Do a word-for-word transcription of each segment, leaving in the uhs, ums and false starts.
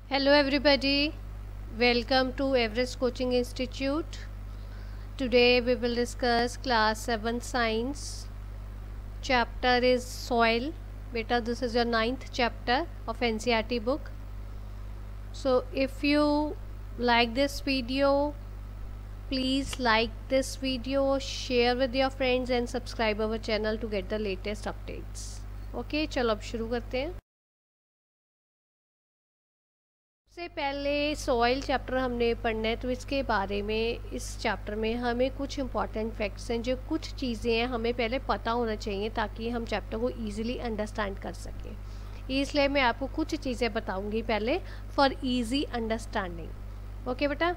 Hello everybody, welcome to Everest Coaching Institute. Today we will discuss class seven science. Chapter is soil. Beta, this is your ninth chapter of N C E R T book. So if you like this video, please like this video, share with your friends and subscribe our channel to get the latest updates. Okay, चलो अब शुरू करते हैं. सबसे पहले soil chapter हमने पढ़ना है, तो इसके बारे में इस चैप्टर में हमें कुछ इंपॉर्टेंट फैक्ट्स हैं, जो कुछ चीज़ें हैं हमें पहले पता होना चाहिए ताकि हम चैप्टर को इजीली अंडरस्टैंड कर सकें. इसलिए मैं आपको कुछ चीज़ें बताऊंगी पहले फॉर इजी अंडरस्टैंडिंग. ओके बेटा.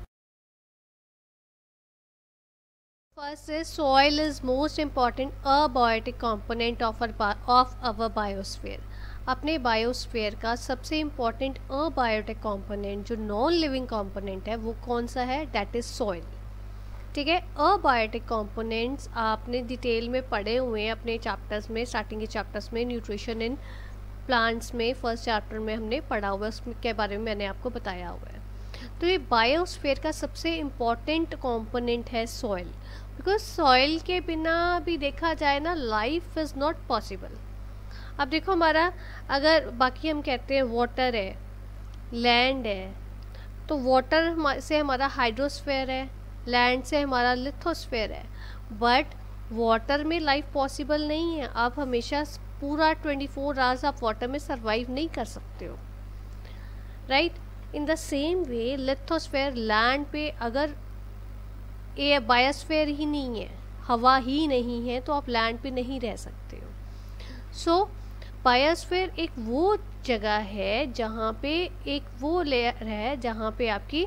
First is soil is most important abiotic component of of our biosphere. अपने बायोस्फीयर का सबसे इम्पॉर्टेंट अबायोटिक कंपोनेंट जो नॉन लिविंग कंपोनेंट है वो कौन सा है? That is soil. ठीक है. अबायोटिक कंपोनेंट्स आपने डिटेल में पढ़े हुए हैं अपने चैप्टर्स में, स्टार्टिंग के चैप्टर्स में. न्यूट्रिशन इन प्लांट्स में फर्स्ट चैप्टर में हमने पढ़ा हुआ है, उसके बारे में मैंने आपको बताया हुआ है. तो ये बायोस्फीयर का सबसे इम्पॉर्टेंट कंपोनेंट है सॉइल, बिकॉज सॉइल के बिना भी देखा जाए ना लाइफ इज़ नॉट पॉसिबल. अब देखो हमारा, अगर बाकी हम कहते हैं वाटर है, लैंड है, तो वाटर से हमारा हाइड्रोस्फीयर है, लैंड से हमारा लिथोस्फीयर है. बट वाटर में लाइफ पॉसिबल नहीं है. आप हमेशा पूरा ट्वेंटी फोर आवर्स आप वाटर में सरवाइव नहीं कर सकते हो. Right. In the same way lithosphere, land पे अगर ये बायोस्फीयर ही नहीं है, हवा ही नहीं है, तो आप लैंड पे नहीं रह सकते हो. सो so, बायोस्फीयर एक वो जगह है जहाँ पे एक वो लेयर है जहाँ पे आपकी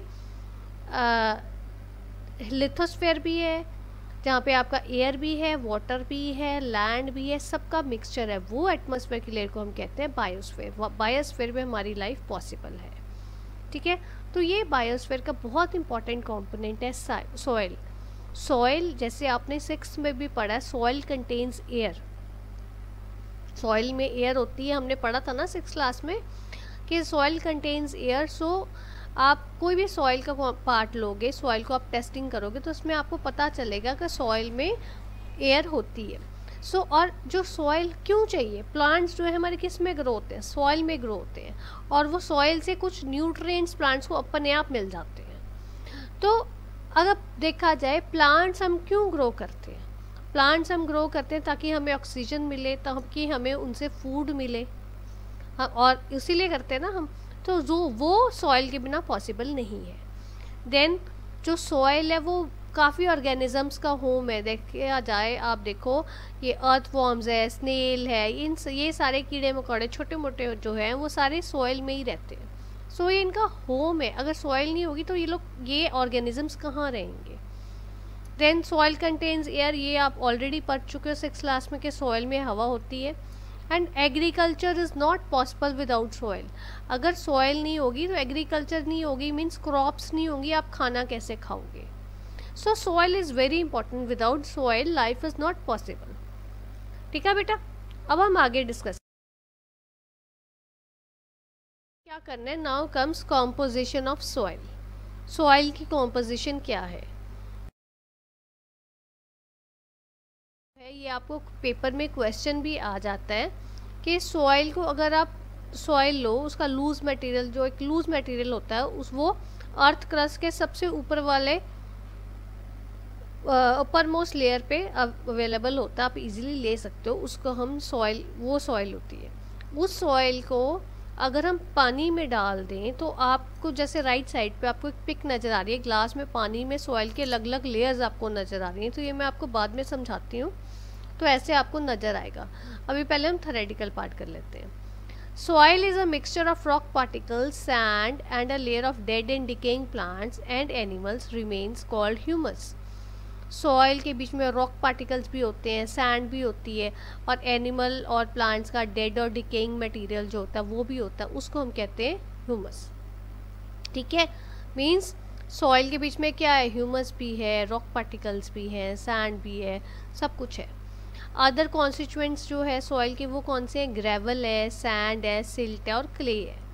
लिथोस्फीयर भी है, जहाँ पे आपका एयर भी है, वाटर भी है, लैंड भी है, सबका मिक्सचर है. वो एटमॉस्फेयर की लेयर को हम कहते हैं बायोस्फीयर. बायोस्फीयर में हमारी लाइफ पॉसिबल है. ठीक है. तो ये बायोस्फीयर का बहुत इंपॉर्टेंट कंपोनेंट है सॉइल. सॉइल जैसे आपने सिक्स में भी पढ़ा, सॉइल कंटेन्स एयर. सॉइल में एयर होती है, हमने पढ़ा था ना सिक्स क्लास में कि सॉइल कंटेन्स एयर. सो आप कोई भी सॉइल का पार्ट लोगे, सॉइल को आप टेस्टिंग करोगे, तो उसमें आपको पता चलेगा कि सॉइल में एयर होती है. सो so, और जो सॉइल क्यों चाहिए? प्लांट्स जो है हमारे किस में ग्रो होते हैं? सॉइल में ग्रो होते हैं, और वो सॉइल से कुछ न्यूट्रिएंट्स प्लांट्स को अपने आप मिल जाते हैं. तो अगर देखा जाए प्लांट्स हम क्यों ग्रो करते हैं? प्लांट्स हम ग्रो करते हैं ताकि हमें ऑक्सीजन मिले, ताकि हमें उनसे फूड मिले. हाँ, और इसीलिए करते हैं ना हम. तो जो वो सॉइल के बिना पॉसिबल नहीं है. देन जो सॉइल है वो काफ़ी ऑर्गेनिजम्स का होम है. देखा जाए, आप देखो ये अर्थवॉर्म्स है, स्नेल है, इन ये सारे कीड़े मकोड़े छोटे मोटे जो हैं वो सारे सॉइल में ही रहते हैं. सो ये इनका होम है. अगर सॉइल नहीं होगी तो ये लोग, ये ऑर्गेनिजम्स कहाँ रहेंगे? देन सॉइल कंटेन्स एयर, ये आप ऑलरेडी पढ़ चुके हो सिक्स क्लास में कि सॉइल में हवा होती है. And agriculture is not possible without soil. अगर सॉइल नहीं होगी तो एग्रीकल्चर नहीं होगी, मीन्स क्रॉप्स नहीं होंगी, आप खाना कैसे खाओगे? So soil is very important. Without soil life is not possible. ठीक है बेटा. अब हम आगे डिस्कस क्या करना है. Now comes composition of soil. Soil की कॉम्पोजिशन क्या है? ये आपको पेपर में क्वेश्चन भी आ जाता है कि सॉइल को, अगर आप सॉइल लो, उसका लूज मटेरियल, जो एक लूज मटेरियल होता है, उस वो अर्थ क्रस्ट के सबसे ऊपर वाले ऊपर मोस्ट लेयर पे अवेलेबल होता है, आप इजीली ले सकते हो. उसको हम सॉइल, वो सॉइल होती है. उस सॉइल को अगर हम पानी में डाल दें तो आपको, जैसे राइट साइड पे आपको एक पिक नज़र आ रही है, ग्लास में पानी में सॉइल के अलग अलग लेयर्स आपको नज़र आ रही हैं. तो ये मैं आपको बाद में समझाती हूँ, तो ऐसे आपको नज़र आएगा. अभी पहले हम थ्योरेटिकल पार्ट कर लेते हैं. Soil is a mixture of rock particles, sand and a layer of dead and decaying plants and animals remains called humus. Soil के बीच में रॉक पार्टिकल्स भी होते हैं, सैंड भी होती है, और एनिमल और प्लांट्स का डेड और डिकेइंग मटेरियल जो होता है वो भी होता है, उसको हम कहते हैं ह्यूमस. ठीक है. मीन्स सॉइल के बीच में क्या है? ह्यूमस भी है, रॉक पार्टिकल्स भी हैं, सैंड भी है, सब कुछ है. अदर कॉन्स्टिट्यूएंट्स जो है सॉइल के वो कौन से हैं? ग्रेवल है, सैंड है, सिल्ट है और क्ले है.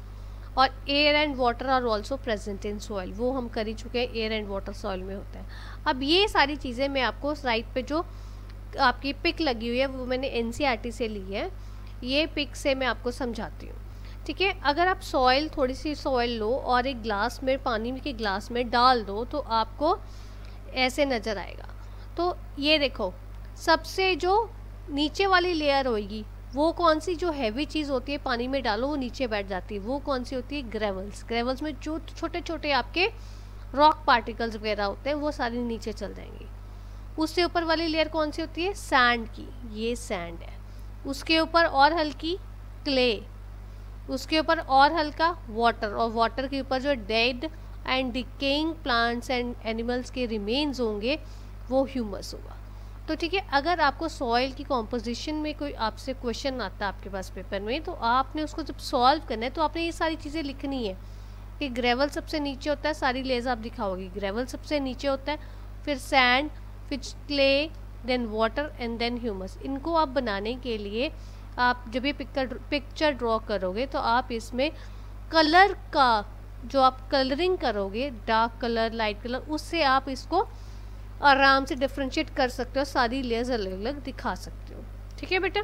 और air and water are also present in soil, वो हम कर ही चुके हैं, एयर एंड वाटर सॉइल में होता है। अब ये सारी चीज़ें मैं आपको राइट पे जो आपकी पिक लगी हुई है वो मैंने एनसीईआरटी से ली है, ये पिक से मैं आपको समझाती हूँ, ठीक है। अगर आप सॉइल, थोड़ी सी सॉइल लो और एक ग्लास में, पानी के ग्लास में डाल दो तो आपको ऐसे नज़र आएगा। तो ये देखो, सबसे जो नीचे वाली लेयर होगी वो कौन सी, जो हैवी चीज़ होती है पानी में डालो वो नीचे बैठ जाती है, वो कौन सी होती है, ग्रेवल्स। ग्रेवल्स में जो छोटे छोटे आपके रॉक पार्टिकल्स वगैरह होते हैं वो सारे नीचे चल जाएंगे। उससे ऊपर वाली लेयर कौन सी होती है, सैंड की, ये सैंड है। उसके ऊपर और हल्की क्ले, उसके ऊपर और हल्का वाटर, और वाटर के ऊपर जो dead and decaying plants and animals के रिमेन्स होंगे वो ह्यूमस होगा। तो ठीक है, अगर आपको सॉइल की कॉम्पोजिशन में कोई आपसे क्वेश्चन आता है आपके पास पेपर में, तो आपने उसको जब सॉल्व करना है तो आपने ये सारी चीज़ें लिखनी है कि ग्रेवल सबसे नीचे होता है, सारी लेयर्स आप दिखाओगे, ग्रेवल सबसे नीचे होता है, फिर सैंड, फिर clay, then water and then humus. इनको आप बनाने के लिए आप जब ये पिक्चर पिक्चर ड्रॉ करोगे तो आप इसमें कलर का, जो आप कलरिंग करोगे, डार्क कलर, लाइट कलर, उससे आप इसको आराम से डिफ्रेंशिएट कर सकते हो, सारी लेयर्स अलग अलग दिखा सकते हो, ठीक है बेटा।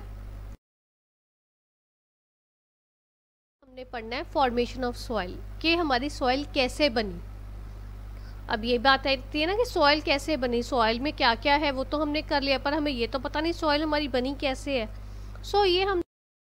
हमने पढ़ना है फॉर्मेशन ऑफ सॉइल, कि हमारी सॉइल कैसे बनी। अब ये बात आती है ना कि सॉइल कैसे बनी, सॉइल में क्या क्या है वो तो हमने कर लिया, पर हमें ये तो पता नहीं सॉइल हमारी बनी कैसे है। सो so, ये हम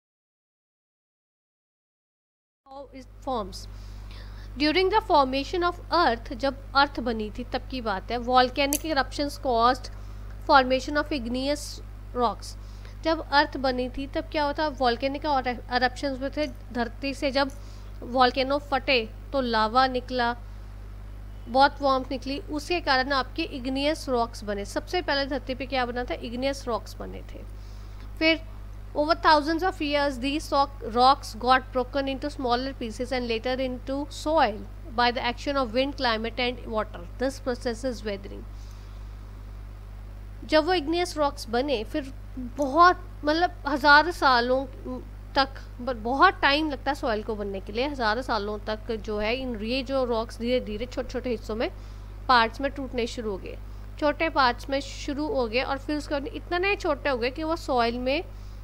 forms during the formation of earth, जब अर्थ बनी थी तब की बात है। Volcanic eruptions caused formation of igneous rocks, जब अर्थ बनी थी तब क्या होता, वॉल्केनिक इरप्शंस में थे, धरती से जब वॉल्केनो फटे तो लावा निकला, बहुत वार्मथ निकली, उसके कारण आपके इग्नियस रॉक्स बने। सबसे पहले धरती पे क्या बना था, इग्नियस रॉक्स बने थे। फिर over thousands of years these rocks got broken into smaller pieces and later into soil by the action of wind, climate and water. This process is weathering. जब वो इग्नियस रॉक्स बने फिर बहुत, मतलब हज़ार सालों तक, बहुत टाइम लगता है सॉइल को बनने के लिए, हज़ारों सालों तक जो है इन ये जो रॉक्स धीरे धीरे छोटे छोटे हिस्सों में, पार्ट्स में टूटने शुरू हो गए, छोटे पार्ट्स में शुरू हो गए, और फिर उसके बाद इतना नए छोटे हो गए कि वो सॉइल में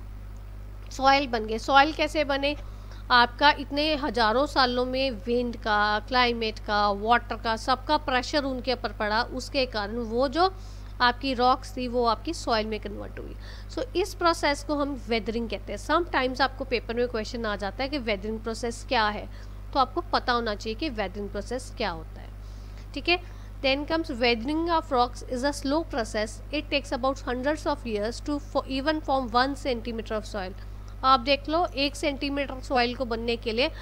सॉइल बन गए। सॉइल कैसे बने, आपका इतने हज़ारों सालों में विंड का, क्लाइमेट का, वाटर का, सबका प्रेशर उनके ऊपर पड़ा, उसके कारण वो जो आपकी रॉक्स थी वो आपकी सॉइल में कन्वर्ट हुई। सो so, इस प्रोसेस को हम वेदरिंग कहते हैं। सम टाइम्स आपको पेपर में क्वेश्चन आ जाता है कि वेदरिंग प्रोसेस क्या है, तो आपको पता होना चाहिए कि वेदरिंग प्रोसेस क्या होता है, ठीक है। Then comes weathering of rocks is a slow process, it takes about hundreds of years to even form one centimetre of soil. आप देख लो, एक सेंटीमीटर सॉइल को बनने के लिए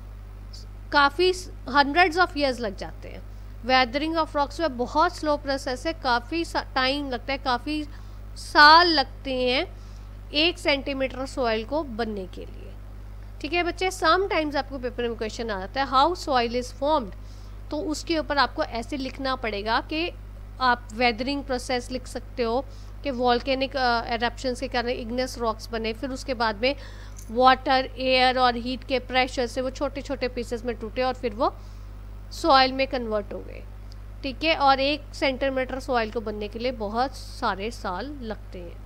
काफ़ी हंड्रेड्स ऑफ ईयर्स लग जाते हैं। वेदरिंग ऑफ रॉक्स में बहुत स्लो प्रोसेस है, काफ़ी टाइम लगता है, काफ़ी साल लगते हैं एक सेंटीमीटर सॉइल को बनने के लिए, ठीक है बच्चे। सम टाइम्स आपको पेपर में क्वेश्चन आ जाता है हाउ सॉइल इज़ फॉर्म्ड, तो उसके ऊपर आपको ऐसे लिखना पड़ेगा कि आप वेदरिंग प्रोसेस लिख सकते हो कि वॉल्केनिक एरप्शंस के कारण इग्नियस रॉक्स बने, फिर उसके बाद में वाटर, एयर और हीट के प्रेशर से वो छोटे छोटे पीसेस में टूटे और फिर वो सॉइल में कन्वर्ट हो गए, ठीक है। और एक सेंटीमीटर सॉइल को बनने के लिए बहुत सारे साल लगते हैं।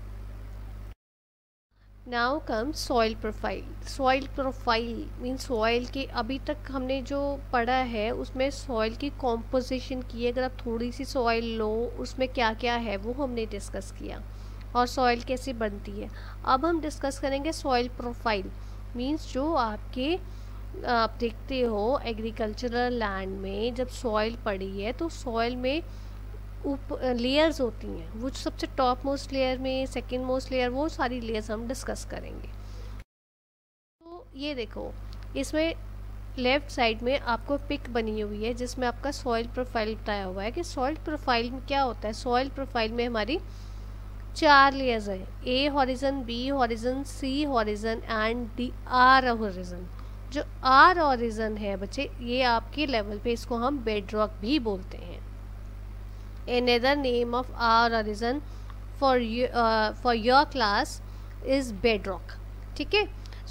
Now come soil profile. Soil profile mean soil की, अभी तक हमने जो पढ़ा है उसमें सॉइल की कॉम्पोजिशन की है। अगर आप थोड़ी सी सॉइल लो उसमें क्या क्या है वो हमने डिस्कस किया, और सॉइल कैसे बनती है। अब हम डिस्कस करेंगे सॉइल प्रोफाइल मीन्स जो आपके, आप देखते हो एग्रीकल्चरल लैंड में जब सॉइल पड़ी है तो सॉइल में ऊप लेयर्स होती हैं, वो सबसे टॉप मोस्ट लेयर में, सेकंड मोस्ट लेयर, वो सारी लेयर्स हम डिस्कस करेंगे। तो ये देखो, इसमें लेफ़्ट साइड में आपको पिक बनी हुई है जिसमें आपका सॉइल प्रोफाइल बताया हुआ है कि सॉइल प्रोफाइल में क्या होता है। सॉइल प्रोफाइल में हमारी चार लेयर्स हैं, A horizon, B horizon, C horizon and D R horizon. जो आर हॉरिजन है बच्चे, ये आपके लेवल पे इसको हम बेड रॉक भी बोलते हैं। Another name of our horizon for you, uh, for your class is bedrock, ठीक है।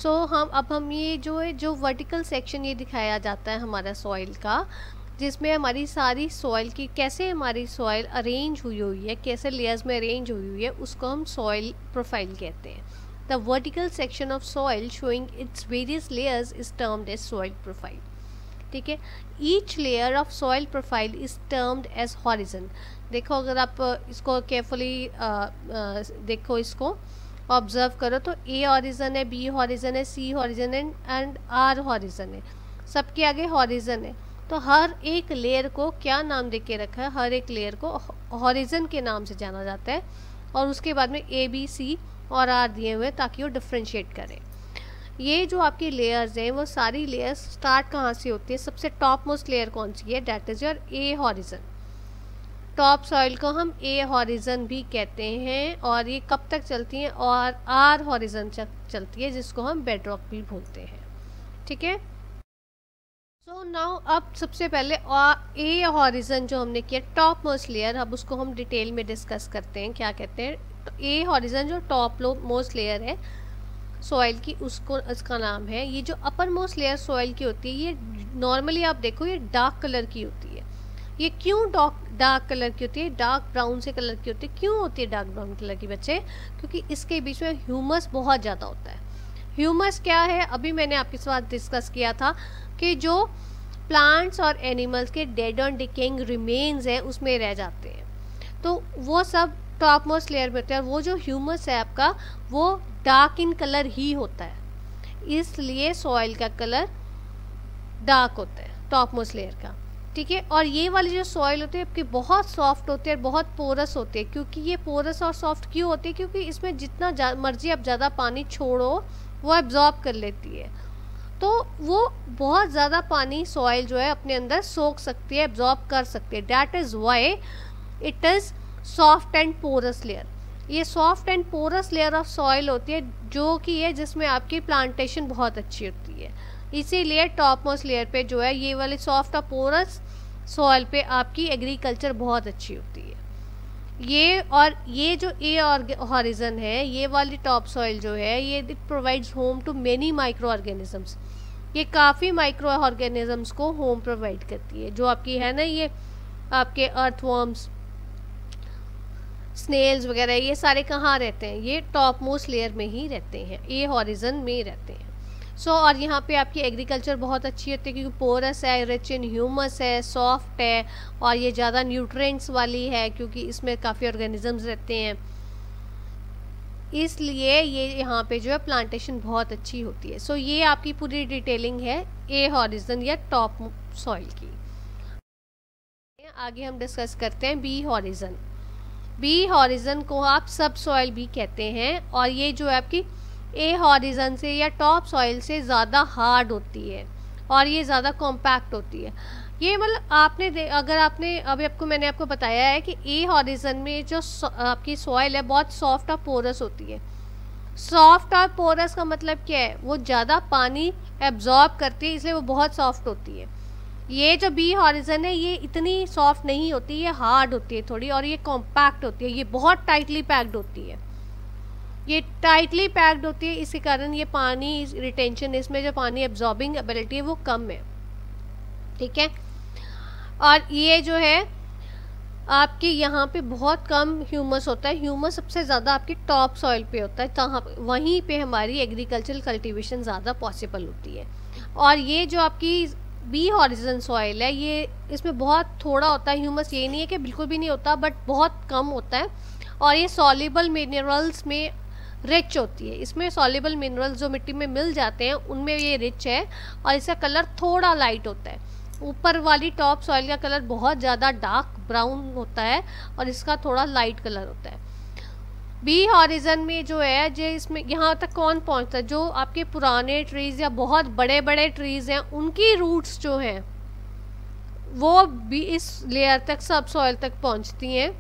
सो so, हम अब हम ये जो है जो वर्टिकल सेक्शन ये दिखाया जाता है हमारा सॉइल का, जिसमें हमारी सारी सॉइल की कैसे हमारी सॉइल अरेंज हुई हुई है, कैसे लेयर्स में अरेंज हुई हुई है, उसको हम सॉइल प्रोफाइल कहते हैं। The vertical section of soil showing its various layers is termed as soil profile. ठीक है, each layer of soil profile is termed as horizon. देखो अगर आप इसको केयरफुली देखो, इसको ऑब्जर्व करो तो ए हॉरिजन है, बी हॉरिजन है, सी हॉरिजन है एंड आर हॉरिजन है, सबके आगे हॉरिजन है। तो हर एक लेयर को क्या नाम दे के रखा है, हर एक लेयर को हॉरिजन के नाम से जाना जाता है, और उसके बाद में ए बी सी और आर दिए हुए ताकि वो डिफ्रेंशिएट करें। ये जो आपकी लेयर्स हैं वो सारी लेयर्स स्टार्ट कहाँ से होती है, सबसे टॉप मोस्ट लेयर कौन सी है, that is your A horizon. Top soil को हम ए हॉरिजन भी कहते हैं, और ये कब तक चलती हैं, और आर हॉरिजन चलती है, जिसको हम बेडरॉक भी बोलते हैं। ठीक है, सो नाउ अब सबसे पहले ए हॉरिजन जो हमने किया टॉप मोस्ट लेयर, अब उसको हम डिटेल में डिस्कस करते हैं। क्या कहते हैं, तो ए हॉरिजन जो टॉप मोस्ट लेयर है सॉइल की, उसको इसका नाम है। ये जो अपर मोस्ट लेयर सॉइल की होती है, ये नॉर्मली आप देखो ये डार्क कलर की होती है। ये क्यों डार्क डार्क कलर की होती है, डार्क ब्राउन से कलर की होती है, क्यों होती है डार्क ब्राउन कलर की बच्चे, क्योंकि इसके बीच में ह्यूमस बहुत ज़्यादा होता है। ह्यूमस क्या है, अभी मैंने आपके साथ डिस्कस किया था कि जो प्लांट्स और एनिमल्स के डेड एंड डिकेइंग रिमेन्स हैं उसमें रह जाते हैं, तो वो सब टॉप मोस्ट लेयर में होता है। वो जो ह्यूमस है आपका वो डार्क इन कलर ही होता है, इसलिए सॉइल का कलर डार्क होता है टॉप मोस्ट लेयर का। ठीक है, और ये वाली जो सॉइल होती है आपकी बहुत सॉफ्ट होती है, बहुत पोरस होती है। क्योंकि ये पोरस और सॉफ्ट क्यों होती है, क्योंकि इसमें जितना मर्जी आप ज़्यादा पानी छोड़ो वो एब्जॉर्ब कर लेती है, तो वो बहुत ज़्यादा पानी सॉइल जो है अपने अंदर सोख सकती है, एब्जॉर्ब कर सकती है। That is why it is soft and porous layer. ये soft and porous layer of soil होती है जो कि है जिसमें आपकी प्लांटेशन बहुत अच्छी होती है। इसीलिए टॉप मोस्ट लेयर पे जो है ये वाली सॉफ्ट और पोरस सॉइल पे आपकी एग्रीकल्चर बहुत अच्छी होती है। ये और ये जो ए हॉरिजन है, ये वाली टॉप सॉइल जो है, ये it provides home to many microorganisms. ये काफ़ी माइक्रो ऑर्गेनिजम्स को होम प्रोवाइड करती है। जो आपकी है ना, ये आपके अर्थवर्म्स, स्नेल्स वगैरह, ये सारे कहाँ रहते हैं, ये टॉप मोस्ट लेयर में ही रहते हैं, ए हॉरिजन में रहते हैं। सो so, और यहाँ पे आपकी एग्रीकल्चर बहुत अच्छी होती है क्योंकि पोरस है, रिच इन ह्यूमस है, सॉफ्ट है, और ये ज़्यादा न्यूट्रिएंट्स वाली है क्योंकि इसमें काफ़ी ऑर्गेनिजम्स रहते हैं, इसलिए ये यहाँ पे जो है प्लांटेशन बहुत अच्छी होती है। सो so, ये आपकी पूरी डिटेलिंग है ए हॉरिजन या टॉप सॉइल की। आगे हम डिस्कस करते हैं बी हॉरिजन। बी हॉरिजन को आप सब सॉइल भी कहते हैं, और ये जो है आपकी ए हॉरिजन से या टॉप सॉइल से ज़्यादा हार्ड होती है और ये ज़्यादा कॉम्पैक्ट होती है। ये मतलब आपने अगर आपने अभी आपको मैंने आपको बताया है कि ए हॉरिजन में जो आपकी सॉइल है बहुत सॉफ्ट और पोरस होती है। सॉफ्ट और पोरस का मतलब क्या है, वो ज़्यादा पानी एब्जॉर्ब करती है, इसलिए वो बहुत सॉफ्ट होती है। ये जो बी हॉरिजन है ये इतनी सॉफ्ट नहीं होती, ये हार्ड होती है थोड़ी, और ये कॉम्पैक्ट होती है, ये बहुत टाइटली पैक्ड होती है। ये टाइटली पैक्ड होती है, इसी कारण ये पानी रिटेंशन, इसमें जो पानी एब्जॉर्बिंग एबिलिटी है वो कम है। ठीक है, और ये जो है आपके यहाँ पे बहुत कम ह्यूमस होता है। ह्यूमस सबसे ज़्यादा आपकी टॉप सॉइल पे होता है, तहाँ वहीं पे हमारी एग्रीकल्चरल कल्टीवेशन ज़्यादा पॉसिबल होती है। और ये जो आपकी बी हॉरिजन सॉइल है, ये इसमें बहुत थोड़ा होता है ह्यूमस, ये नहीं है कि बिल्कुल भी नहीं होता, बट बहुत कम होता है, और ये सॉल्युबल मिनरल्स में रिच होती है। इसमें सॉल्युबल मिनरल्स जो मिट्टी में मिल जाते हैं उनमें ये रिच है, और इसका कलर थोड़ा लाइट होता है। ऊपर वाली टॉप सॉइल का कलर बहुत ज़्यादा डार्क ब्राउन होता है और इसका थोड़ा लाइट कलर होता है। बी हॉरिजन में जो है जो इसमें यहाँ तक कौन पहुँचता है, जो आपके पुराने ट्रीज़ या बहुत बड़े बड़े ट्रीज़ हैं उनकी रूट्स जो हैं वो भी इस लेयर तक, सब सॉइल तक पहुँचती हैं,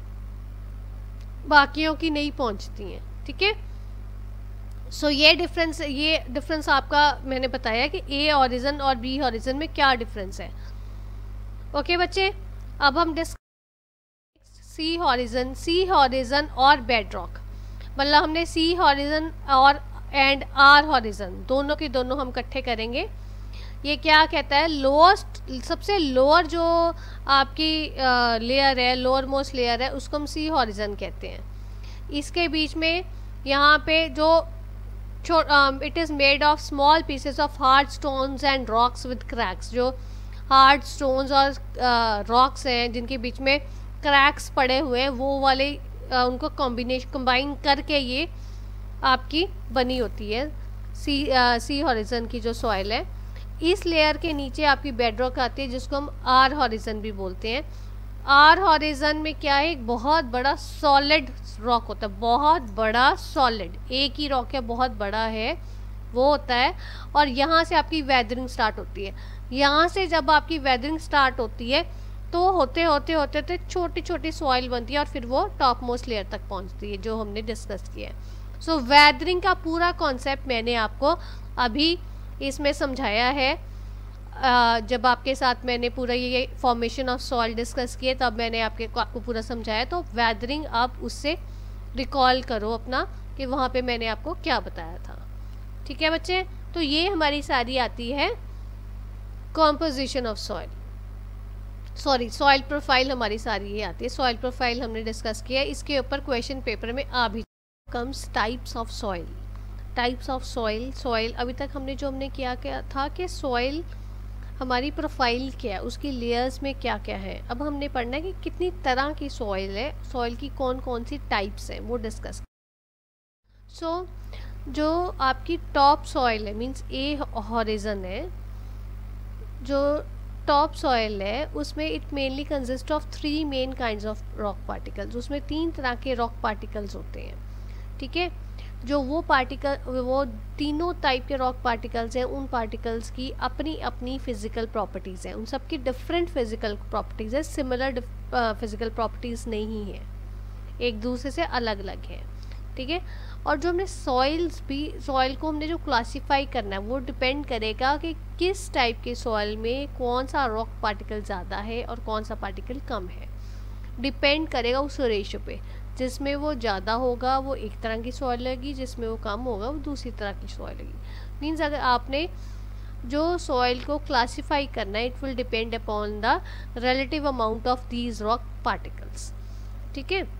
बाकियों की नहीं पहुँचती हैं। ठीक है, सो so, ये डिफरेंस ये डिफरेंस आपका मैंने बताया कि ए हॉरिजन और बी हॉरिजन में क्या डिफरेंस है। ओके बच्चे, अब हम discuss C horizon. C horizon और बेडरॉक, मतलब हमने सी हॉरिजन और एंड आर हॉरिजन, दोनों के दोनों हम इकट्ठे करेंगे। ये क्या कहता है, लोएस्ट, सबसे लोअर जो आपकी लेयर है, लोअर मोस्ट लेयर है, उसको हम सी हॉरिजन कहते हैं। इसके बीच में यहाँ पे जो it is made of small pieces of hard stones and rocks with cracks, जो हार्ड स्टोन्स और रॉक्स uh, हैं जिनके बीच में क्रैक्स पड़े हुए हैं, वो वाले uh, उनको कॉम्बिनेशन कंबाइन करके ये आपकी बनी होती है सी सी हॉरिजन की जो सॉइल है। इस लेयर के नीचे आपकी बेडरॉक आती है जिसको हम आर हॉरिजन भी बोलते हैं। आर हॉरिजन में क्या है, एक बहुत बड़ा सॉलिड रॉक होता है, बहुत बड़ा सॉलिड, एक ही रॉक है, बहुत बड़ा है, वो होता है। और यहाँ से आपकी वेदरिंग स्टार्ट होती है। यहाँ से जब आपकी वेदरिंग स्टार्ट होती है तो होते होते होते होते छोटी छोटी सॉइल बनती है और फिर वो टॉप मोस्ट लेयर तक पहुँचती है, जो हमने डिस्कस किया है। सो वेदरिंग का पूरा कॉन्सेप्ट मैंने आपको अभी इसमें समझाया है। Uh, जब आपके साथ मैंने पूरा ये फॉर्मेशन ऑफ सॉइल डिस्कस किए तब मैंने आपके आपको पूरा समझाया। तो वेदरिंग आप उससे रिकॉल करो अपना कि वहाँ पे मैंने आपको क्या बताया था। ठीक है बच्चे, तो ये हमारी सारी आती है composition of soil, sorry soil profile हमारी सारी ये आती है। सॉइल प्रोफाइल हमने डिस्कस किया, इसके ऊपर क्वेश्चन पेपर में आ भी comes types of soil. Types of soil, soil अभी तक हमने जो हमने किया क्या था कि सॉइल हमारी प्रोफाइल क्या है, उसकी लेयर्स में क्या क्या है। अब हमने पढ़ना है कि कितनी तरह की सॉइल है, सॉइल की कौन कौन सी टाइप्स हैं, वो डिस्कस। सो so, जो आपकी टॉप सॉइल है, मींस ए हॉरिजन है, जो टॉप सॉइल है उसमें it mainly consist of three main kinds of rock particles. उसमें तीन तरह के रॉक पार्टिकल्स होते हैं। ठीक है, जो वो पार्टिकल, वो तीनों टाइप के रॉक पार्टिकल्स हैं, उन पार्टिकल्स की अपनी अपनी फिजिकल प्रॉपर्टीज़ हैं, उन सब की डिफरेंट फिजिकल प्रॉपर्टीज़ है, सिमिलर फिजिकल प्रॉपर्टीज़ नहीं है, एक दूसरे से अलग अलग है। ठीक है, और जो हमने सॉइल्स भी, सॉइल को हमने जो क्लासीफाई करना है वो डिपेंड करेगा कि किस टाइप के सॉइल में कौन सा रॉक पार्टिकल ज़्यादा है और कौन सा पार्टिकल कम है, डिपेंड करेगा उस रेशियो पे। जिसमें वो ज़्यादा होगा वो एक तरह की सॉइल लगेगी, जिसमें वो कम होगा वो दूसरी तरह की सॉइल लगेगी। मीन्स अगर आपने जो सॉइल को क्लासीफाई करना है, it will depend upon the relative amount of these rock particles. ठीक है,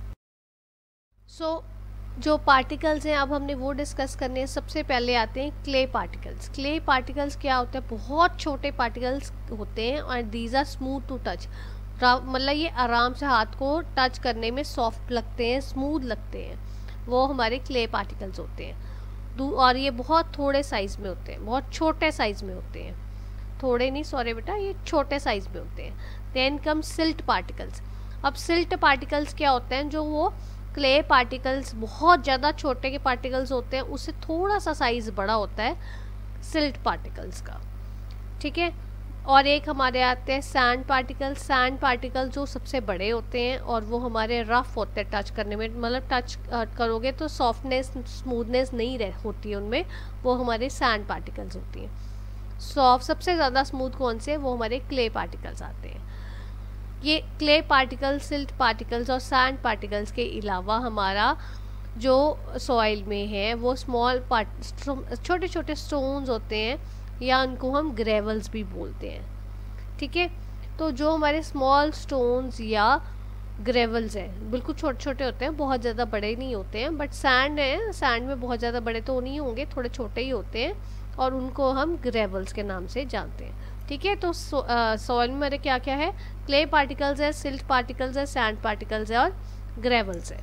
सो जो पार्टिकल्स हैं अब हमने वो डिस्कस करने हैं। सबसे पहले आते हैं क्ले पार्टिकल्स। क्ले पार्टिकल्स क्या होते हैं, बहुत छोटे पार्टिकल्स होते हैं और these are smooth to touch, मतलब ये आराम से हाथ को टच करने में सॉफ्ट लगते हैं, स्मूथ लगते हैं, वो हमारे क्ले पार्टिकल्स होते हैं। और ये बहुत थोड़े साइज़ में होते हैं, बहुत छोटे साइज़ में होते हैं, थोड़े नहीं सॉरी बेटा, ये छोटे साइज़ में होते हैं। Then come silt particles. अब सिल्ट पार्टिकल्स क्या होते हैं, जो वो क्ले पार्टिकल्स बहुत ज़्यादा छोटे के पार्टिकल्स होते हैं, उससे थोड़ा सा साइज़ बड़ा होता है सिल्ट पार्टिकल्स का। ठीक है, और एक हमारे आते हैं सैंड पार्टिकल। सैंड पार्टिकल जो सबसे बड़े होते हैं और वो हमारे रफ़ होते हैं टच करने में, मतलब टच करोगे तो सॉफ्टनेस स्मूथनेस नहीं रह होती है उनमें, वो हमारे सैंड पार्टिकल्स होती हैं। सॉफ्ट सबसे ज़्यादा स्मूथ कौन से, वो हमारे क्ले पार्टिकल्स आते हैं। ये क्ले पार्टिकल्स, सिल्ट पार्टिकल्स और सैंड पार्टिकल्स के अलावा हमारा जो सॉइल में है वो स्मॉल पार्ट छोटे छोटे स्टोन्स होते हैं, या उनको हम ग्रेवल्स भी बोलते हैं। ठीक है, तो जो हमारे स्मॉल स्टोन्स या ग्रेवल्स हैं बिल्कुल छोटे छोटे होते हैं, बहुत ज़्यादा बड़े नहीं होते हैं। बट सैंड है, सैंड में बहुत ज़्यादा बड़े तो नहीं होंगे, थोड़े छोटे ही होते हैं और उनको हम ग्रेवल्स के नाम से जानते हैं। ठीक है, तो सॉइल में हमारे क्या क्या है, क्ले पार्टिकल्स है, सिल्ट पार्टिकल्स है, सैंड पार्टिकल्स है और ग्रेवल्स है।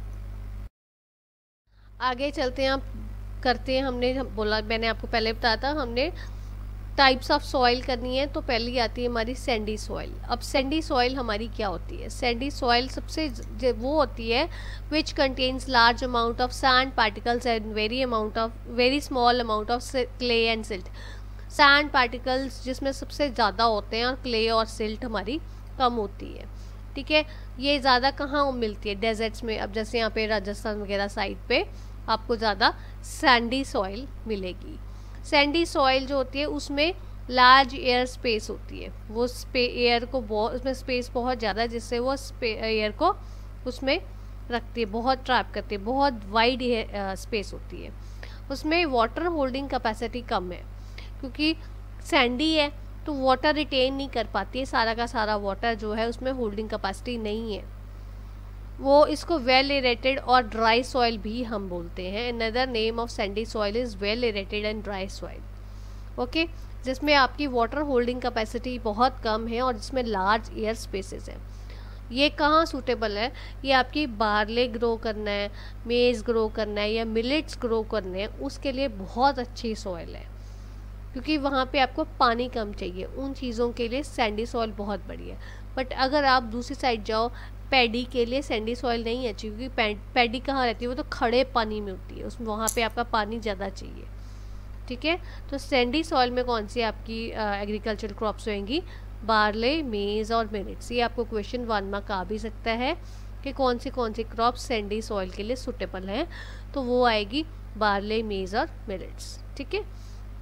आगे चलते हैं, आप करते हैं, हमने बोला, मैंने आपको पहले बताया था हमने टाइप्स ऑफ सॉइल करनी है। तो पहली आती है हमारी सैंडी सॉइल। अब सैंडी सॉइल हमारी क्या होती है, सैंडी सॉइल सबसे वो होती है which contains large amount of sand particles and very amount of very small amount of clay and silt. Sand particles जिसमें सबसे ज़्यादा होते हैं और क्ले और सिल्ट हमारी कम होती है। ठीक है, ये ज़्यादा कहाँ मिलती है, डेजर्ट्स में। अब जैसे यहाँ पे राजस्थान वगैरह साइड पे आपको ज़्यादा सैंडी सॉइल मिलेगी। सैंडी सॉइल जो होती है उसमें लार्ज एयर स्पेस होती है, वो स्पे एयर को बहुत, उसमें स्पेस बहुत ज़्यादा है जिससे वो एयर को उसमें रखती है, बहुत ट्रैप करती है, बहुत वाइड स्पेस होती है। उसमें वाटर होल्डिंग कैपेसिटी कम है, क्योंकि सैंडी है तो वाटर रिटेन नहीं कर पाती है, सारा का सारा वाटर जो है उसमें होल्डिंग कैपेसिटी नहीं है। वो इसको वेल एरेटेड और ड्राई सॉइल भी हम बोलते हैं। Another name of sandy soil is well aerated and dry soil. Okay, जिसमें आपकी वाटर होल्डिंग कैपेसिटी बहुत कम है और जिसमें लार्ज एयर स्पेसेस हैं। ये कहाँ सूटेबल है? ये आपकी बार्ले ग्रो करना है, मेज़ ग्रो करना है या मिलेट्स ग्रो करने हैं, उसके लिए बहुत अच्छी सॉइल है, क्योंककि वहाँ पे आपको पानी कम चाहिए। उन चीज़ों के लिए सैंडी सॉइल बहुत बढ़िया है। बट अगर आप दूसरी साइड जाओ, पैडी के लिए सैंडी सॉइल नहीं अच्छी, क्योंकि पैडी कहाँ रहती है? वो तो खड़े पानी में होती है, उसमें वहाँ पे आपका पानी ज़्यादा चाहिए। ठीक है, तो सैंडी सॉइल में कौन सी आपकी एग्रीकल्चर क्रॉप्स होंगी? बार्ले, मेज़ और मिलेट्स। ये आपको क्वेश्चन वन मार्क आ भी सकता है कि कौन सी कौन सी क्रॉप्स सैंडी सॉइल के लिए सूटेबल हैं, तो वो आएगी बार्ले, मेज़ और मिलेट्स। ठीक है,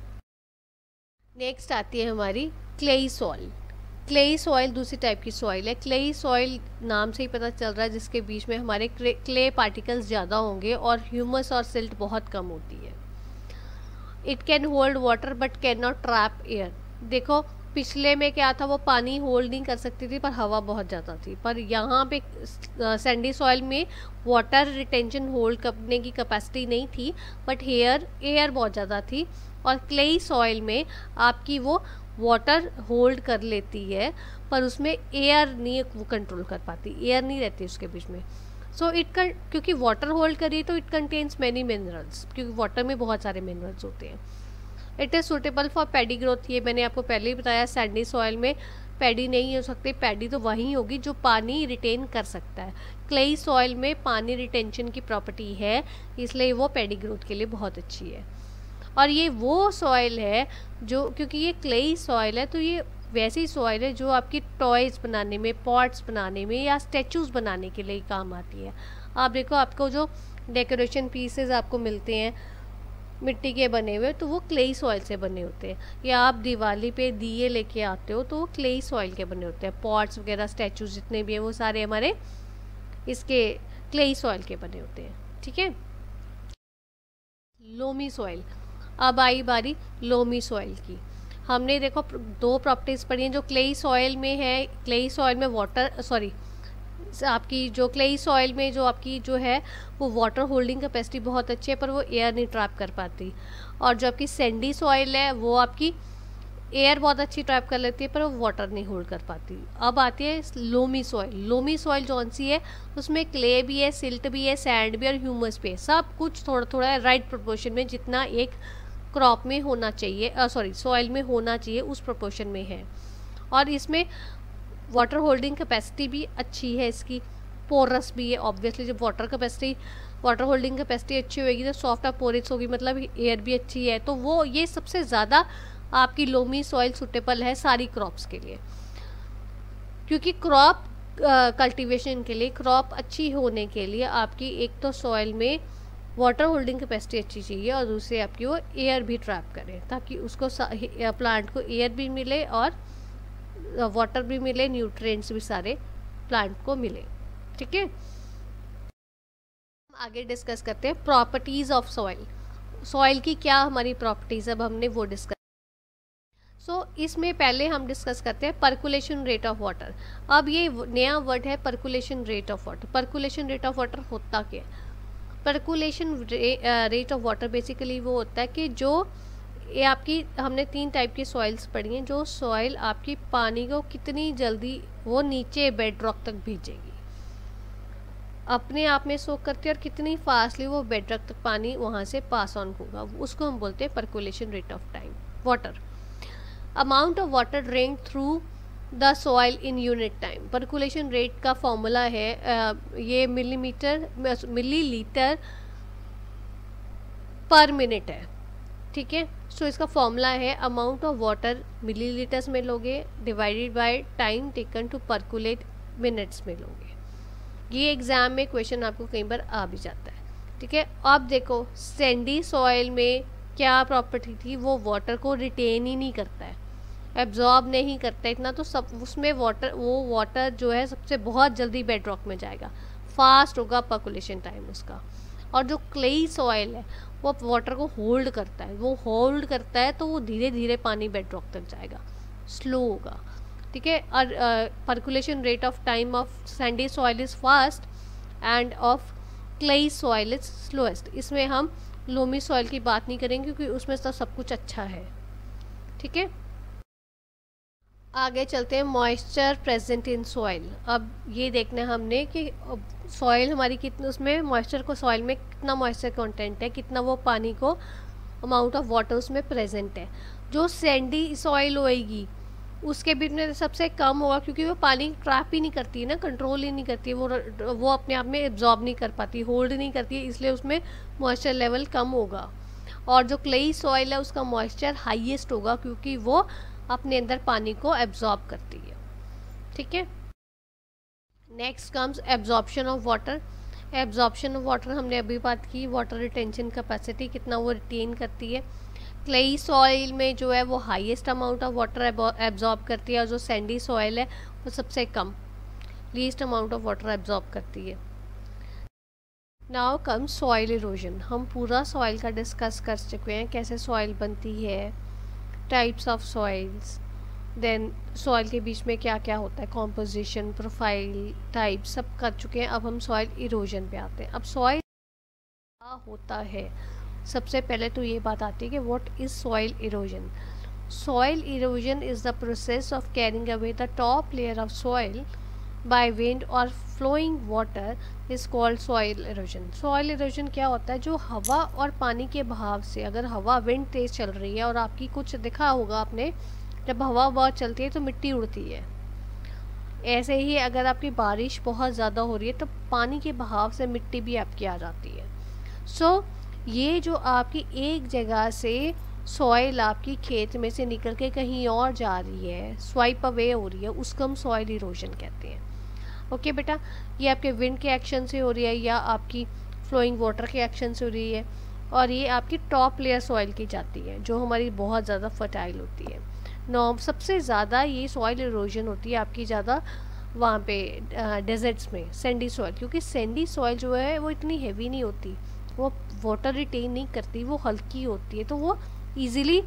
नेक्स्ट आती है हमारी क्लेई सॉइल। क्लेई सॉइल दूसरी टाइप की सॉइल है। क्लेई सॉइल नाम से ही पता चल रहा है, जिसके बीच में हमारे क्ले पार्टिकल्स ज़्यादा होंगे और ह्यूमस और सिल्ट बहुत कम होती है। It can hold water but cannot trap air. देखो पिछले में क्या था, वो पानी होल्ड नहीं कर सकती थी पर हवा बहुत ज़्यादा थी, पर यहाँ पे सैंडी सॉइल में वाटर रिटेंशन होल्ड करने की कैपेसिटी नहीं थी, बट हेयर एयर बहुत ज़्यादा थी। और क्लेई सॉइल में आपकी वो वाटर होल्ड कर लेती है, पर उसमें एयर नहीं वो कंट्रोल कर पाती, एयर नहीं रहती उसके बीच में। सो इट कर क्योंकि वाटर होल्ड करिए तो इट कंटेन्स मैनी मिनरल्स, क्योंकि वाटर में बहुत सारे मिनरल्स होते हैं। It is suitable for paddy growth. ये मैंने आपको पहले ही बताया, सैंडी सॉइल में पैडी नहीं हो सकती, पैडी तो वहीं होगी जो पानी रिटेन कर सकता है। क्लेई सॉइल में पानी रिटेंशन की प्रॉपर्टी है, इसलिए वो पैडी ग्रोथ के लिए बहुत अच्छी है। और ये वो सॉइल है जो, क्योंकि ये क्लेई सॉइल है तो ये वैसी सॉइल है जो आपकी टॉयज़ बनाने में, पॉट्स बनाने में या स्टैचूज़ बनाने के लिए काम आती है। आप देखो, आपको जो डेकोरेशन पीसेस आपको मिलते हैं मिट्टी के बने हुए, तो वो क्लेई सॉइल से बने होते हैं। या आप दिवाली पे दिए लेके आते हो तो वो क्लेई सॉइल के बने होते हैं। पॉट्स वगैरह, स्टैचूज जितने भी हैं वो सारे हमारे इसके क्लेई सॉइल के बने होते हैं। ठीक है, लोमी सॉइल। अब आई बारी लोमी सॉइल की। हमने देखो दो प्रॉपर्टीज़ पढ़ी हैं जो क्लेई सॉइल में है। क्लेई सॉइल में वाटर सॉरी आपकी जो क्लेई सॉइल में जो आपकी जो है वो वाटर होल्डिंग कैपेसिटी बहुत अच्छी है, पर वो एयर नहीं ट्रैप कर पाती। और जो आपकी सैंडी सॉइल है वो आपकी एयर बहुत अच्छी ट्रैप कर लेती है, पर वो वाटर नहीं होल्ड कर पाती। अब आती है लोमी सॉइल। लोमी सॉइल जौन सी है उसमें क्ले भी है, सिल्ट भी है, सैंड भी है और ह्यूमस भी है। सब कुछ थोड़ा थोड़ा राइट प्रोपोर्शन में, जितना एक क्रॉप में होना चाहिए, सॉरी सॉइल में होना चाहिए उस प्रोपोर्शन में है। और इसमें वाटर होल्डिंग कैपेसिटी भी अच्छी है इसकी, पोरस भी है। ऑब्वियसली जब water capacity water holding capacity अच्छी होगी तो सॉफ्ट और पोरस होगी, मतलब एयर भी अच्छी है, तो वो ये सबसे ज़्यादा आपकी लोमी सॉइल सूटेबल है सारी क्रॉप्स के लिए। क्योंकि क्रॉप कल्टीवेशन के लिए, क्रॉप अच्छी होने के लिए आपकी एक तो सॉइल में वाटर होल्डिंग कैपेसिटी अच्छी चाहिए और दूसरे आपकी वो एयर भी ट्रैप करे, ताकि उसको प्लांट को एयर भी मिले और वाटर भी मिले, न्यूट्रिएंट्स भी सारे प्लांट को मिले। ठीक है, हम आगे डिस्कस करते हैं प्रॉपर्टीज़ ऑफ सॉइल। सॉइल की क्या हमारी प्रॉपर्टीज़, अब हमने वो डिस्कस। सो so, इसमें पहले हम डिस्कस करते हैं परकुलेशन रेट ऑफ वाटर। अब ये नया वर्ड है percolation rate of water. Percolation rate of water होता क्या है? Percolation rate of water basically वो होता है कि जो ये आपकी, हमने तीन टाइप की सॉइल्स पढ़ी हैं, जो सॉइल आपकी पानी को कितनी जल्दी वो नीचे बेड रॉक तक भेजेगी, अपने आप में सोख करती है, और कितनी फास्टली वो बेड रॉक तक पानी वहाँ से पास ऑन होगा, उसको हम बोलते हैं percolation rate of time water. Amount of water drain through the soil in unit time. Percolation rate का फॉर्मूला है आ, ये मिलीमीटर मिलीलीटर पर मिनट है। ठीक है, सो so इसका फॉर्मूला है अमाउंट ऑफ वाटर मिलीलीटर्स में लोगे divided by time taken to percolate minutes में लोगे। ये एग्जाम में क्वेश्चन आपको कई बार आ भी जाता है। ठीक है, अब देखो सैंडी सॉइल में क्या प्रॉपर्टी थी, वो वाटर को रिटेन ही नहीं करता है, एब्जॉर्ब नहीं करता इतना, तो सब उसमें वाटर वो वाटर जो है सबसे बहुत जल्दी बेड रॉक में जाएगा, फास्ट होगा परकुलेशन टाइम उसका। और जो क्लेई सॉइल है वो वाटर को होल्ड करता है, वो होल्ड करता है तो वो धीरे धीरे पानी बेड रॉक तक जाएगा, स्लो होगा, ठीक है। और percolation rate of time of sandy soil is fast and of clayey soil is slowest. इसमें हम लोमी सॉइल की बात नहीं करेंगे क्योंकि उसमें तो सब कुछ अच्छा है, ठीक है। आगे चलते हैं मॉइस्चर प्रेजेंट इन सॉइल। अब ये देखना है हमने कि सॉइल हमारी कितनी, उसमें मॉइस्चर को सॉइल में कितना मॉइस्चर कंटेंट है, कितना वो पानी को अमाउंट ऑफ वाटर उसमें प्रेजेंट है। जो सैंडी सॉइल होएगी उसके भी में सबसे कम होगा क्योंकि वो पानी ट्रैप ही नहीं करती है ना, कंट्रोल ही नहीं करती है, वो वो अपने आप में एब्जॉर्ब नहीं कर पाती, होल्ड नहीं करती है, इसलिए उसमें मॉइस्चर लेवल कम होगा। और जो क्लेई सॉइल है उसका मॉइस्चर हाईएस्ट होगा क्योंकि वो अपने अंदर पानी को एब्जॉर्ब करती है, ठीक है। Next comes absorption of water. Absorption of water हमने अभी बात की, वाटर रिटेंशन कैपेसिटी कितना वो रिटेन करती है। क्लेई सॉइल में जो है वो highest amount of water absorb करती है और जो सैंडी सॉइल है वो सबसे कम, least amount of water absorb करती है। Now come soil erosion. हम पूरा सॉइल का डिस्कस कर चुके हैं, कैसे सॉइल बनती है, types of soils, then soil के बीच में क्या क्या होता है, कॉम्पोजिशन, प्रोफाइल, टाइप, सब कर चुके हैं। अब हम सॉइल इरोजन पे आते हैं। अब सॉइल क्या होता है, सबसे पहले तो ये बात आती है कि what is soil erosion. Soil erosion is the process of carrying away the top layer of soil by wind और flowing water is called soil erosion. Soil erosion क्या होता है, जो हवा और पानी के बहाव से, अगर हवा विंड तेज़ चल रही है और आपकी कुछ देखा होगा आपने, जब हवा बहुत चलती है तो मिट्टी उड़ती है, ऐसे ही अगर आपकी बारिश बहुत ज़्यादा हो रही है तो पानी के बहाव से मिट्टी भी आपकी आ जाती है। सो so, ये जो आपकी एक जगह से सॉइल आपकी खेत में से निकल के कहीं और जा रही है, स्वाइप अवे हो रही है, उसको हम सॉइल इरोजन कहते हैं। ओके बेटा, ये आपके विंड के एक्शन से हो रही है या आपकी फ्लोइंग वाटर के एक्शन से हो रही है, और ये आपकी टॉप लेयर सॉइल की जाती है जो हमारी बहुत ज़्यादा फर्टाइल होती है। नॉर्म सबसे ज़्यादा ये सॉइल इरोजन होती है आपकी ज़्यादा वहाँ पे डेजर्ट्स में, सैंडी सॉइल, क्योंकि सैंडी सॉइल जो है वो इतनी हैवी नहीं होती, वो वाटर रिटेन नहीं करती, वो हल्की होती है, तो वो इजीली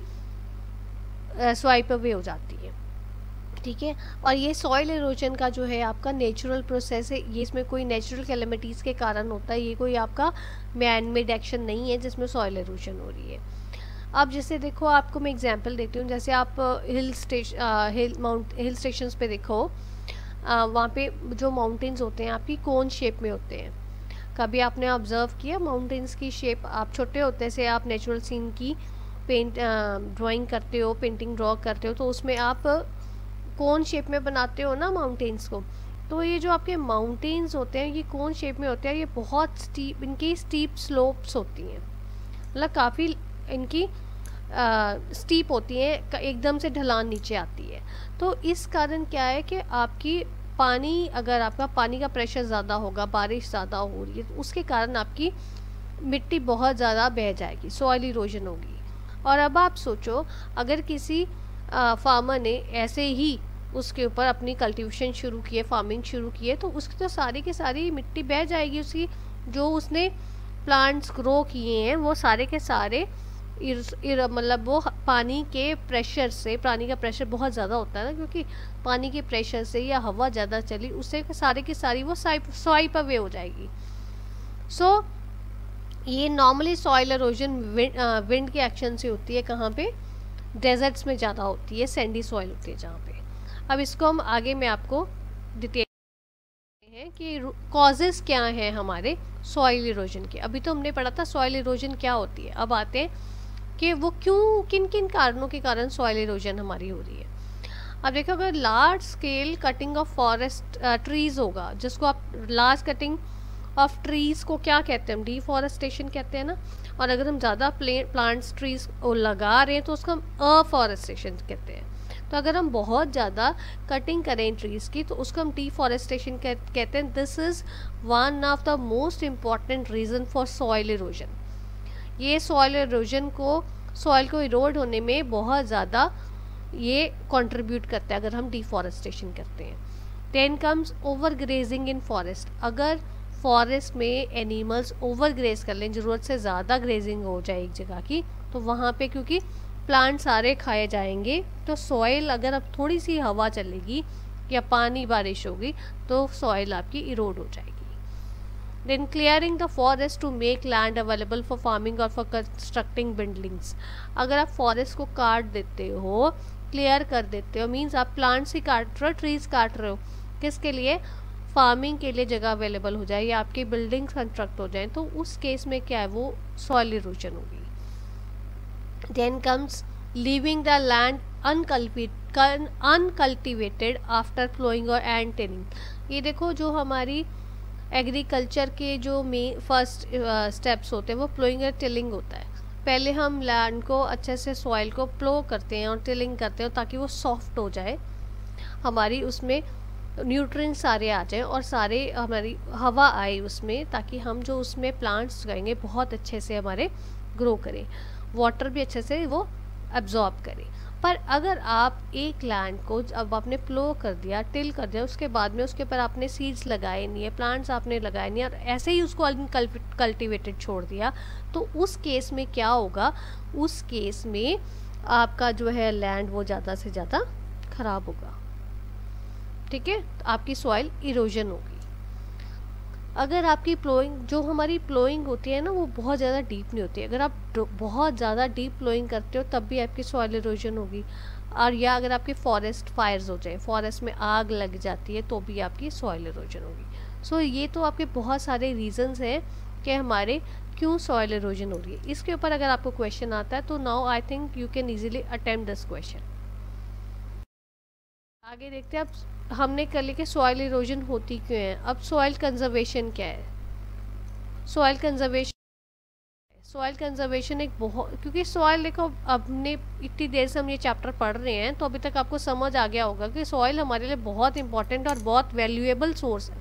स्वाइप अवे हो जाती है, ठीक है। और ये सॉइल इरोजन का जो है आपका नेचुरल प्रोसेस है, ये इसमें कोई नेचुरल कैलेमिटीज़ के कारण होता है, ये कोई आपका मैन मेड एक्शन नहीं है जिसमें सॉइल इरोजन हो रही है। अब जैसे देखो, आपको मैं एग्जांपल देती हूँ, जैसे आप hill station hill mount hill stations पे देखो, वहाँ पे जो माउंटेन्स होते हैं आपकी कोन शेप में होते हैं। कभी आपने ऑब्जर्व किया माउंटेन्स की शेप, आप छोटे होते से आप नेचुरल सीन की पेंट ड्राइंग करते हो, पेंटिंग ड्रॉ करते हो, तो उसमें आप कोन शेप में बनाते हो ना माउंटेन्स को। तो ये जो आपके माउंटेन्स होते हैं ये कोन शेप में होते हैं, ये बहुत स्टीप, इनकी स्टीप स्लोप्स होती हैं, मतलब काफ़ी इनकी स्टीप होती है, एकदम से ढलान नीचे आती है। तो इस कारण क्या है कि आपकी पानी, अगर आपका पानी का प्रेशर ज़्यादा होगा, बारिश ज़्यादा हो रही है, तो उसके कारण आपकी मिट्टी बहुत ज़्यादा बह जाएगी, सॉइल इरोजन होगी। और अब आप सोचो, अगर किसी आ, फार्मर ने ऐसे ही उसके ऊपर अपनी कल्टीवेशन शुरू की है, फार्मिंग शुरू की है, तो उसकी तो सारी की सारी मिट्टी बह जाएगी, उसकी जो उसने प्लांट्स ग्रो किए हैं वो सारे के सारे मतलब वो पानी के प्रेशर से, पानी का प्रेशर बहुत ज़्यादा होता है ना, क्योंकि पानी के प्रेशर से या हवा ज़्यादा चली उससे सारे की सारी वो स्वाइप अवे हो जाएगी। सो so, ये नॉर्मली सॉइल इरोजन विंड के एक्शन से होती है, कहाँ पे, डेजर्ट्स में ज़्यादा होती है, सैंडी सॉइल होती है जहाँ पे। अब इसको हम आगे में आपको डिटेल हैं कि कॉजेज़ क्या हैं हमारे सॉइल इरोजन के। अभी तो हमने पढ़ा था सॉइल इरोजन क्या होती है, अब आते हैं कि वो क्यों, किन किन कारणों के कारण सॉइल इरोजन हमारी हो रही है। अब देखो, अगर large scale cutting of forest trees होगा, जिसको आप लार्ज कटिंग ऑफ ट्रीज़ को क्या कहते हैं, हम डिफॉरेस्टेशन कहते हैं ना, और अगर हम ज़्यादा प्लांट्स ट्रीज़ लगा रहे हैं तो उसको हम अफॉरेस्टेशन कहते हैं। तो अगर हम बहुत ज़्यादा कटिंग करें ट्रीज़ की तो उसको हम डिफॉरेस्टेशन कहते हैं। This is one of the most important reason for soil erosion. ये सॉइल इरोजन को, सॉइल को इरोड होने में बहुत ज़्यादा ये कंट्रीब्यूट करता है अगर हम डिफॉरेस्टेशन करते हैं। Then comes overgrazing in forest. अगर फॉरेस्ट में एनिमल्स ओवर ग्रेज कर लें, ज़रूरत से ज़्यादा ग्रेजिंग हो जाए एक जगह की, तो वहाँ पे क्योंकि प्लांट सारे खाए जाएंगे, तो सॉइल अगर अब थोड़ी सी हवा चलेगी या पानी बारिश होगी तो सॉइल आपकी इरोड हो जाएगी। Then clearing the forest to make land available for farming और फॉर कंस्ट्रक्टिंग बिल्डिंग्स। अगर आप फॉरेस्ट को काट देते हो, क्लियर कर देते हो, मीन्स आप प्लांट्स ही काट रहे हो, ट्रीज काट रहे हो, किसके लिए? फार्मिंग के लिए जगह अवेलेबल हो जाए या आपकी बिल्डिंग्स कंस्ट्रक्ट हो जाए, तो उस केस में क्या है, वो सॉइल इरोजन होगी। Then comes leaving the land uncultivated after ploughing और एंड टिलिंग। ये देखो, जो हमारी एग्रीकल्चर के जो मेन फर्स्ट स्टेप्स होते हैं वो प्लोइंग और टिलिंग होता है। पहले हम लैंड को अच्छे से, सॉइल को प्लो करते हैं और टिलिंग करते हैं ताकि वो सॉफ्ट हो जाए, हमारी उसमें न्यूट्रिएंट्स सारे आ जाएं और सारे हमारी हवा आए उसमें, ताकि हम जो उसमें प्लांट्स लगाएंगे बहुत अच्छे से हमारे ग्रो करें, वाटर भी अच्छे से वो एब्जॉर्ब करें। पर अगर आप एक लैंड को अब आपने प्लो कर दिया, टिल कर दिया, उसके बाद में उसके ऊपर आपने सीड्स लगाए नहीं है, प्लांट्स आपने लगाए नहीं है, और ऐसे ही उसको अनकल्टिवेटेड छोड़ दिया, तो उस केस में क्या होगा? उस केस में आपका जो है लैंड वो ज़्यादा से ज़्यादा खराब होगा, ठीक है, तो आपकी सॉइल इरोजन होगी। अगर आपकी प्लोइंग, जो हमारी प्लोइंग होती है ना, वो बहुत ज़्यादा डीप नहीं होती है, अगर आप बहुत ज़्यादा डीप प्लोइंग करते हो तब भी आपकी सॉइल इरोजन होगी, और या अगर आपके फॉरेस्ट फायर्स हो जाए, फॉरेस्ट में आग लग जाती है तो भी आपकी सॉइल इरोजन होगी। सो so, ये तो आपके बहुत सारे रीजंस हैं कि हमारे क्यों सॉइल इरोजन हो रही है। इसके ऊपर अगर आपको क्वेश्चन आता है तो now I think you can easily attempt this question. आगे देखते हैं, अब हमने कर लिया कि सॉइल इरोजन होती क्यों है। अब सॉइल कंजर्वेशन क्या है? सॉइल कंजर्वेशन सॉइल कंजर्वेशन एक बहुत, क्योंकि सॉइल देखो, हमने इतनी देर से हम ये चैप्टर पढ़ रहे हैं तो अभी तक आपको समझ आ गया होगा कि सॉइल हमारे लिए बहुत इंपॉर्टेंट और बहुत वैल्यूएबल सोर्स है।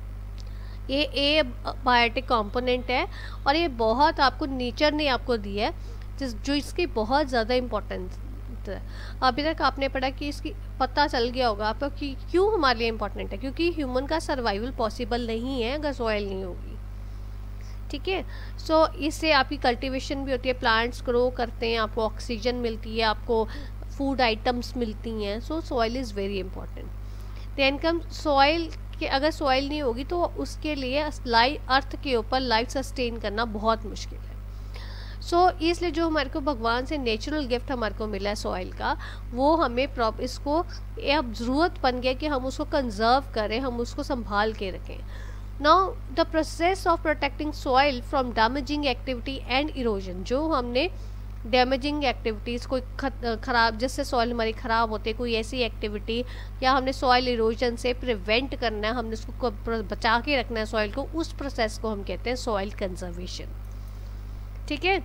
ये ए बायोटिक कंपोनेंट है और ये बहुत आपको नेचर ने आपको दिया है, जिस जो इसकी बहुत ज़्यादा इम्पोर्टेंस है। अभी तक आपने पढ़ा कि इसकी पता चल गया होगा आपको कि क्यों हमारे लिए इम्पोर्टेंट है, क्योंकि ह्यूमन का सर्वाइवल पॉसिबल नहीं है अगर सॉइल नहीं होगी, ठीक है। सो इससे आपकी कल्टीवेशन भी होती है, प्लांट्स ग्रो करते हैं, आपको ऑक्सीजन मिलती है, आपको फूड आइटम्स मिलती हैं। So soil is very important. Then come soil के, अगर सॉइल नहीं होगी तो उसके लिए लाइफ, अर्थ के ऊपर लाइफ सस्टेन करना बहुत मुश्किल है। सो so, इसलिए जो हमारे को भगवान से नेचुरल गिफ्ट हमारे को मिला है सॉइल का, वो हमें प्रॉप इसको अब ज़रूरत बन गया कि हम उसको कंजर्व करें, हम उसको संभाल के रखें। Now the process of protecting soil from damaging activity and erosion, जो हमने डैमेजिंग एक्टिविटीज़, कोई ख़राब, जिससे सॉइल हमारी ख़राब होती है, कोई ऐसी एक्टिविटी, या हमने सॉइल इरोजन से प्रिवेंट करना है, हमने उसको बचा के रखना है सॉइल को, उस प्रोसेस को हम कहते हैं सॉइल कंजर्वेशन, ठीक है।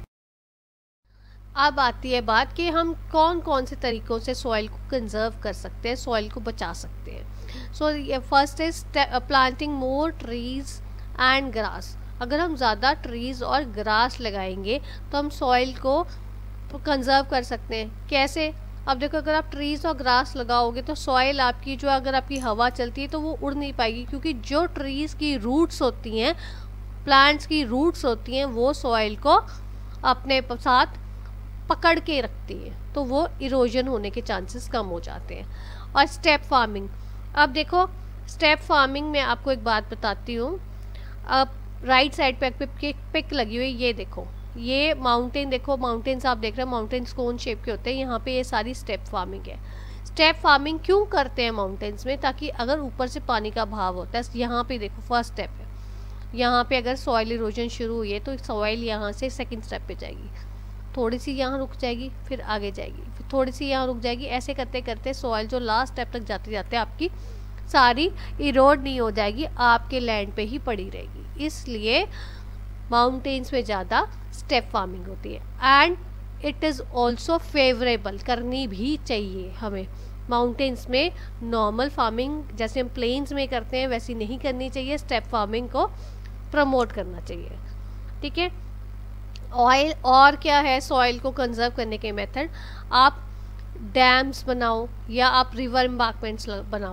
अब आती है बात कि हम कौन कौन से तरीक़ों से सॉइल को कंजर्व कर सकते हैं, सॉइल को बचा सकते हैं। So first is planting more trees and grass. अगर हम ज़्यादा ट्रीज़ और ग्रास लगाएंगे तो हम सॉइल को कंजर्व कर सकते हैं। कैसे? अब देखो, अगर आप ट्रीज़ और ग्रास लगाओगे तो सॉइल आपकी, जो अगर आपकी हवा चलती है तो वो उड़ नहीं पाएगी, क्योंकि जो ट्रीज़ की रूट्स होती हैं, प्लांट्स की रूट्स होती हैं, वो सॉइल को अपने साथ पकड़ के रखती है, तो वो इरोजन होने के चांसेस कम हो जाते हैं। और स्टेप फार्मिंग, अब देखो स्टेप फार्मिंग में आपको एक बात बताती हूँ। अब राइट साइड पे एक पिक लगी हुई, ये देखो, ये माउंटेन, देखो माउंटेन्स आप देख रहे हैं, माउंटेन्स कोन शेप के होते हैं, यहाँ पे ये सारी स्टेप फार्मिंग है। स्टेप फार्मिंग क्यों करते हैं माउंटेन्स में? ताकि अगर ऊपर से पानी का भाव होता है, यहाँ पे देखो फर्स्ट स्टेप है, यहाँ पे अगर सॉइल इरोजन शुरू हुई है तो सॉइल यहाँ से सेकंड स्टेप पे जाएगी, थोड़ी सी यहाँ रुक जाएगी, फिर आगे जाएगी, फिर थोड़ी सी यहाँ रुक जाएगी, ऐसे करते करते सॉइल जो लास्ट स्टेप तक जाते जाते आपकी सारी इरोड नहीं हो जाएगी, आपके लैंड पे ही पड़ी रहेगी। इसलिए माउंटेन्स में ज़्यादा स्टेप फार्मिंग होती है and it is also favourable, करनी भी चाहिए हमें। माउंटेन्स में नॉर्मल फार्मिंग जैसे हम प्लेन्स में करते हैं वैसी नहीं करनी चाहिए, स्टेप फार्मिंग को प्रमोट करना चाहिए, ठीक है। ऑयल और क्या है सॉइल को कंजर्व करने के मेथड? आप डैम्स बनाओ या आप रिवर एम्बांकमेंट्स बनाओ।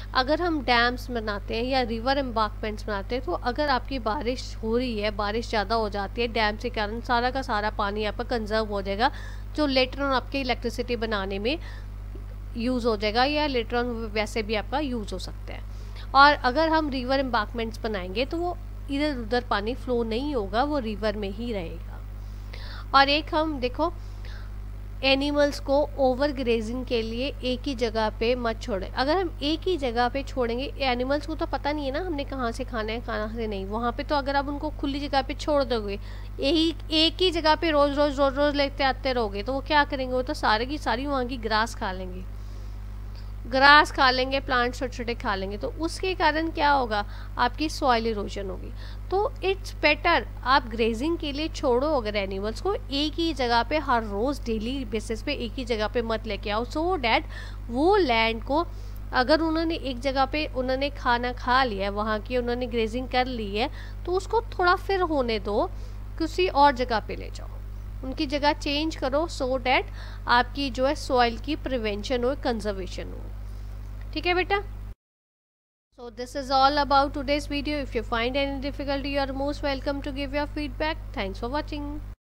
अगर हम डैम्स बनाते हैं या रिवर एम्बार्कमेंट्स बनाते हैं, तो अगर आपकी बारिश हो रही है, बारिश ज़्यादा हो जाती है, डैम के कारण सारा का सारा पानी आपका कंजर्व हो जाएगा, जो लेटर ऑन आपके इलेक्ट्रिसिटी बनाने में यूज़ हो जाएगा, या लेटर ऑन वैसे भी आपका यूज़ हो सकता है। और अगर हम रिवर एम्बार्कमेंट्स बनाएंगे तो वो इधर उधर पानी फ्लो नहीं होगा, वो रिवर में ही रहेगा। और एक हम देखो, एनिमल्स को ओवर ग्रेजिंग के लिए एक ही जगह पे मत छोड़ें। अगर हम एक ही जगह पे छोड़ेंगे, एनिमल्स को तो पता नहीं है ना हमने कहाँ से खाना है कहाँ से नहीं, वहाँ पे तो अगर आप उनको खुली जगह पे छोड़ दोगे, एक एक ही जगह पे रोज़ रोज़ रोज़ रोज़ लेते आते रहोगे, तो वो क्या करेंगे, वो तो सारे की सारी वहाँ की ग्रास खा लेंगे, ग्रास खा लेंगे, प्लांट छोटे छोटे खा लेंगे, तो उसके कारण क्या होगा, आपकी सॉइल इरोजन होगी। तो इट्स बेटर आप ग्रेजिंग के लिए छोड़ो अगर एनिमल्स को, एक ही जगह पे हर रोज़ डेली बेसिस पे एक ही जगह पे मत लेके आओ, सो डैट वो लैंड को, अगर उन्होंने एक जगह पे उन्होंने खाना खा लिया है, वहाँ की उन्होंने ग्रेजिंग कर ली है, तो उसको थोड़ा फिर होने दो, किसी और जगह पे ले जाओ, उनकी जगह चेंज करो, सो डैट आपकी जो है सॉइल की प्रिवेंशन हो, कंजर्वेशन हो। ठीक है बेटा? So this is all about today's video. If you find any difficulty, you are most welcome to give your feedback. Thanks for watching.